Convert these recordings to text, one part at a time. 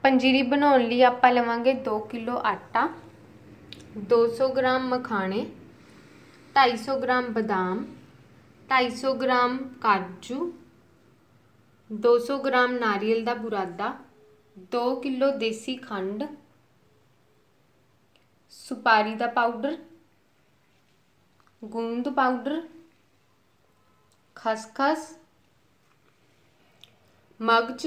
पंजीरी बनाने लिए आप लवांगे 2 किलो आटा, 200 ग्राम मखाने, 250 ग्राम बादाम, 250 ग्राम काजू, 200 ग्राम नारियल का बुरादा, 2 किलो देसी खंड, सुपारी का पाउडर, गूंद पाउडर, खसखस, मगज,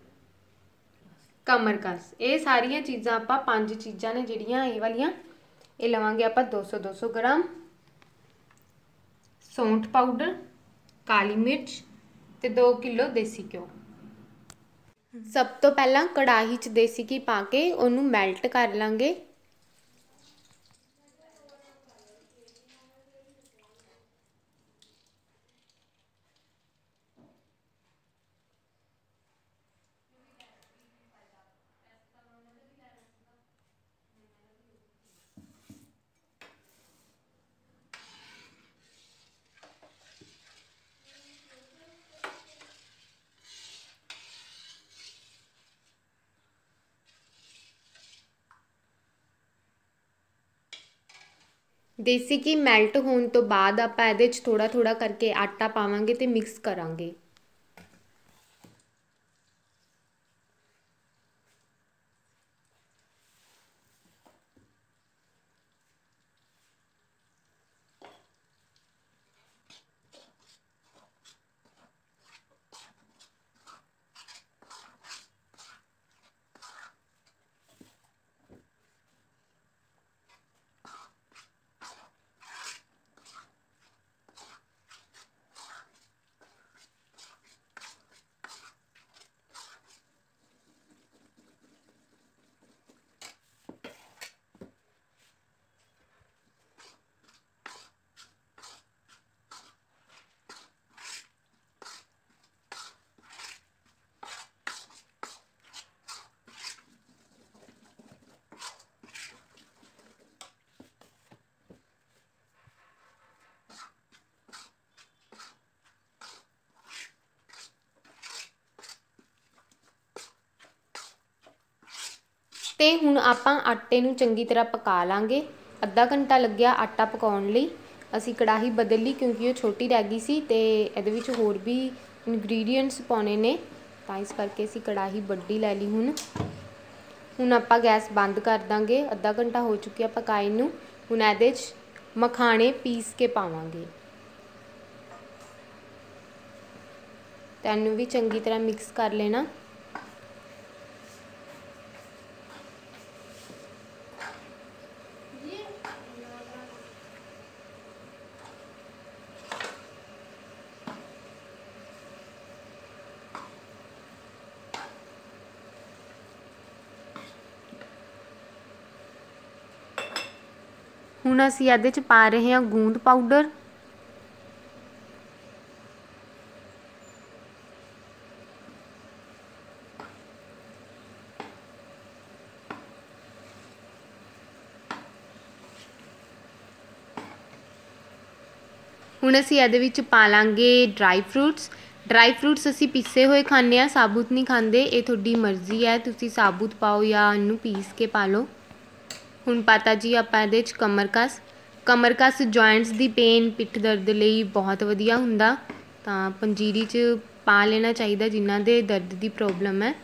कमरकस। ये सारिया चीज़ां आपां 5 चीज़ां ने जिहड़ियां ये वालियां ये लवांगे आपां 200 ग्राम। सौंठ पाउडर, काली मिर्च ते 2 किलो देसी घ्यो। सब तो पहला कड़ाही च देसी घी पा के उन्होंने मैल्ट कर लांगे। देसी घी मैल्ट होने तो बाद आप इहदे च थोड़ा थोड़ा करके आटा पावांगे ते मिक्स करांगे। तो हुण आपां आटे नूं चंगी तरह पका लांगे। अद्धा घंटा लग्या आटा पकाउण लई। असीं कड़ाही बदल ली क्योंकि वो छोटी रह गई सी ते इहदे विच होर भी इनग्रीडिएंट्स पाउणे ने, तां इस करके असीं कड़ाही वड्डी लै ली। हुण आपां गैस बंद कर दांगे। अद्धा घंटा हो चुकिया पकाए नूं। हुण इहदे च मखाणे पीस के पावांगे ते इहनूं भी चंगी तरह मिक्स कर लेना। हुण असीं इहदे च पा रहे हैं गूंद पाउडर, हुण असीं इहदे विच पा लांगे ड्राई फ्रूट्स असीं पीसे हुए खाने आ, साबुत नहीं खांदे। ये तुहाडी मर्जी है, तुसीं साबुत पाओ या इनू पीस के पा लो। हुण पाता जी आपां इहदे च कमरकस जॉइंट्स दी पेन पिठ दर्द लई बहुत वधिया हुंदा, तां पंजीरी च पा लेना चाहिदा जिन्हां दे दर्द दी प्रॉब्लम है।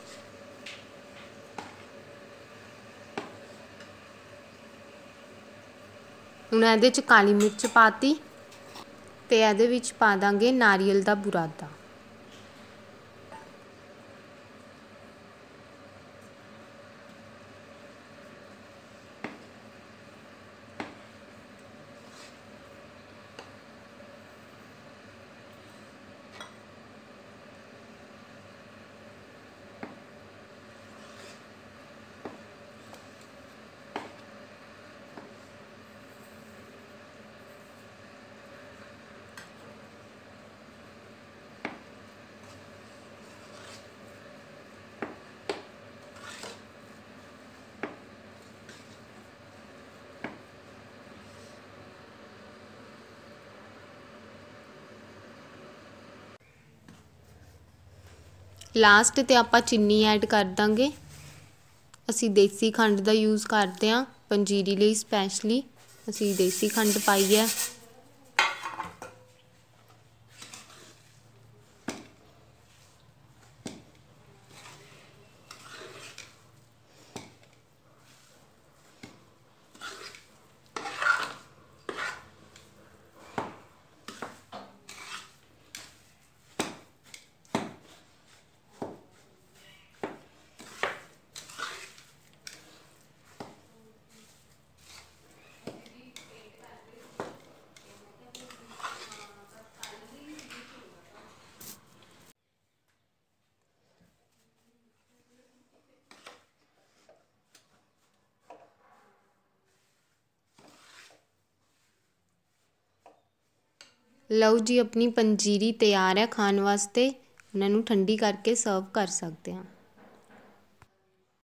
हुण इहदे च काली मिर्च पाती ते इहदे विच पा दांगे नारियल दा बुरादा। लास्ट ते आपां चीनी ऐड कर देंगे। ਅਸੀਂ ਦੇਸੀ ਖੰਡ ਦਾ ਯੂਜ਼ ਕਰਦੇ ਹਾਂ ਪੰਜੀਰੀ ਲਈ। ਸਪੈਸ਼ਲੀ ਅਸੀਂ ਦੇਸੀ ਖੰਡ ਪਾਈ ਹੈ। ਲਓ ਜੀ, ਆਪਣੀ ਪੰਜੀਰੀ ਤਿਆਰ ਹੈ ਖਾਣ ਵਾਸਤੇ। ਉਹਨਾਂ ਨੂੰ ਠੰਡੀ ਕਰਕੇ ਸਰਵ ਕਰ ਸਕਦੇ ਹਾਂ।